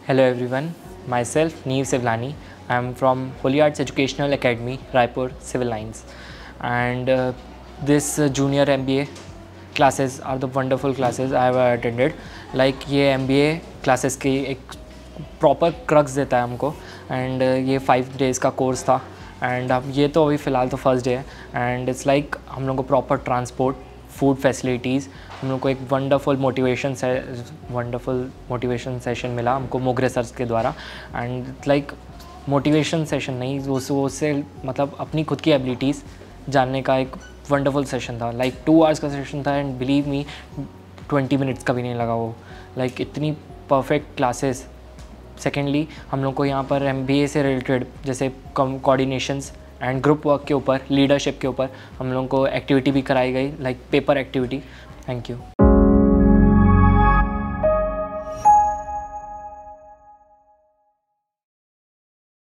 Hello everyone, myself Neev Sivlani. I am from Holy Arts Educational Academy, Raipur Civil Lines, and this junior MBA classes are the wonderful classes I have attended. Like ये MBA classes की एक proper crux देता है हमको, and ये 5 days का course था, and अब ये तो अभी फ़िलहाल तो फर्स्ट डे है, and it's like हम लोग को proper transport, फूड फैसिलिटीज़, हम लोग को एक वंडरफुल मोटिवेशन सेशन मिला हमको मोगरे सर के द्वारा। एंड लाइक मोटिवेशन सेशन नहीं, उससे मतलब अपनी खुद की एबिलिटीज़ जानने का एक वंडरफुल सेशन था। लाइक 2 hours का सेशन था, एंड बिलीव मी 20 minutes का भी नहीं लगा वो। लाइक इतनी परफेक्ट क्लासेस। सेकेंडली हम लोग को यहाँ पर MBA से रिलेटेड जैसे कोऑर्डिनेशंस एंड ग्रुप वर्क के ऊपर, लीडरशिप के ऊपर हम लोगों को एक्टिविटी भी कराई गई, like paper activity. Thank you.